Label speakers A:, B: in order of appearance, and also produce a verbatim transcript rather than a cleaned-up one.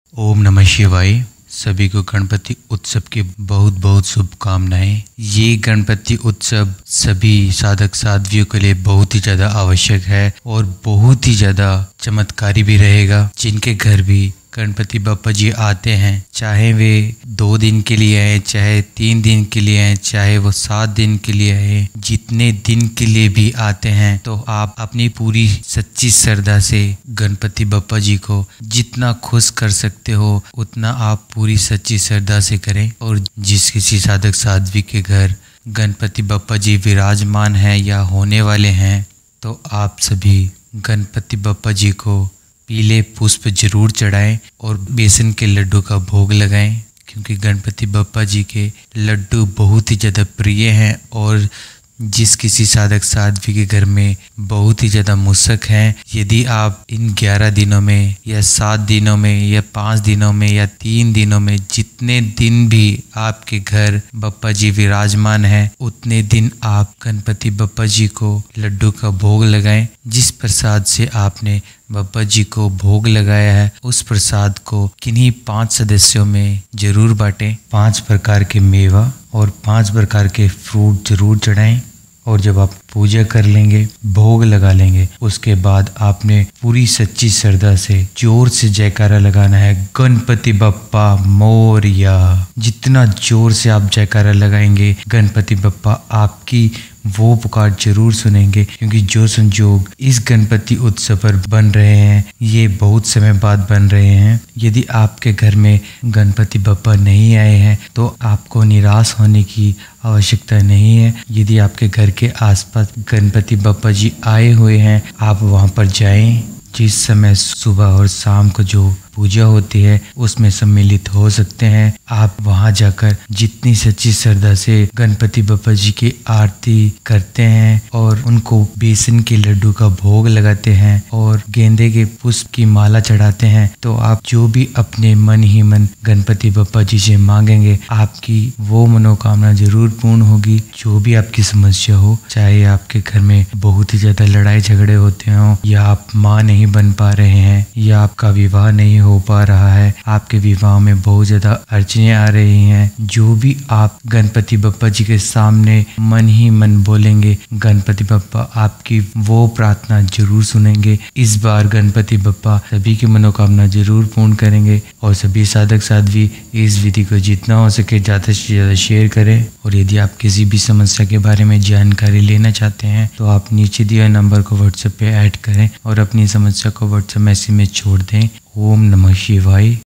A: ओम नमः शिवाय। सभी को गणपति उत्सव की बहुत बहुत शुभकामनाएं। ये गणपति उत्सव सभी साधक साध्वियों के लिए बहुत ही ज़्यादा आवश्यक है और बहुत ही ज़्यादा चमत्कारी भी रहेगा। जिनके घर भी गणपति बप्पा जी आते हैं, चाहे वे दो दिन के लिए आए, चाहे तीन दिन के लिए आए, चाहे वो सात दिन के लिए आए, जितने दिन के लिए भी आते हैं, तो आप अपनी पूरी सच्ची श्रद्धा से गणपति बप्पा जी को जितना खुश कर सकते हो उतना आप पूरी सच्ची श्रद्धा से करें। और जिस किसी साधक साध्वी के घर गणपति बप्पा जी विराजमान हैं या होने वाले हैं, तो आप सभी गणपति बप्पा जी को पीले पुष्प जरूर चढ़ाएं और बेसन के लड्डू का भोग लगाएं, क्योंकि गणपति बप्पा जी के लड्डू बहुत ही ज़्यादा प्रिय हैं। और जिस किसी साधक साध्वी के घर में बहुत ही ज़्यादा मुशक हैं, यदि आप इन ग्यारह दिनों में या सात दिनों में या पाँच दिनों में या तीन दिनों में जितने दिन भी आपके घर बप्पा जी विराजमान हैं, उतने दिन आप गणपति बप्पा जी को लड्डू का भोग लगाएं। जिस प्रसाद से आपने बप्पा जी को भोग लगाया है, उस प्रसाद को किन्हीं पांच सदस्यों में जरूर बांटें। पांच प्रकार के मेवा और पांच प्रकार के फ्रूट जरूर चढ़ाएं। और जब आप पूजा कर लेंगे, भोग लगा लेंगे, उसके बाद आपने पूरी सच्ची श्रद्धा से जोर से जयकारा लगाना है, गणपति बप्पा मोरया। जितना जोर से आप जयकारा लगाएंगे, गणपति बप्पा आपकी वो पुकार जरूर सुनेंगे। क्योंकि जो संजोग इस गणपति उत्सव पर बन रहे हैं, ये बहुत समय बाद बन रहे हैं। यदि आपके घर में गणपति बप्पा नहीं आए हैं, तो आपको निराश होने की आवश्यकता नहीं है। यदि आपके घर के आसपास गणपति बप्पा जी आए हुए हैं, आप वहां पर जाएं। जिस समय सुबह और शाम को जो पूजा होती है, उसमें सम्मिलित हो सकते हैं। आप वहां जाकर जितनी सच्ची श्रद्धा से गणपति बप्पा जी की आरती करते हैं और उनको बेसन के लड्डू का भोग लगाते हैं और गेंदे के पुष्प की माला चढ़ाते हैं, तो आप जो भी अपने मन ही मन गणपति बप्पा जी से मांगेंगे, आपकी वो मनोकामना जरूर पूर्ण होगी। जो भी आपकी समस्या हो, चाहे आपके घर में बहुत ही ज्यादा लड़ाई झगड़े होते हो, या आप माँ नहीं बन पा रहे हैं, या आपका विवाह नहीं हो पा रहा है, आपके विवाह में बहुत ज्यादा अड़चने आ रही हैं, जो भी आप गणपति बप्पा जी के सामने मन ही मन बोलेंगे, गणपति बप्पा आपकी वो प्रार्थना जरूर सुनेंगे। इस बार गणपति बप्पा सभी की मनोकामना जरूर पूर्ण करेंगे। और सभी साधक साध्वी इस विधि को जितना हो सके ज्यादा से ज्यादा शेयर करें। और यदि आप किसी भी समस्या के बारे में जानकारी लेना चाहते हैं, तो आप नीचे दिए नंबर को व्हाट्सएप पे ऐड करें और अपनी समस्या को व्हाट्सएप मैसेज में छोड़ दें। ओम नमः शिवाय।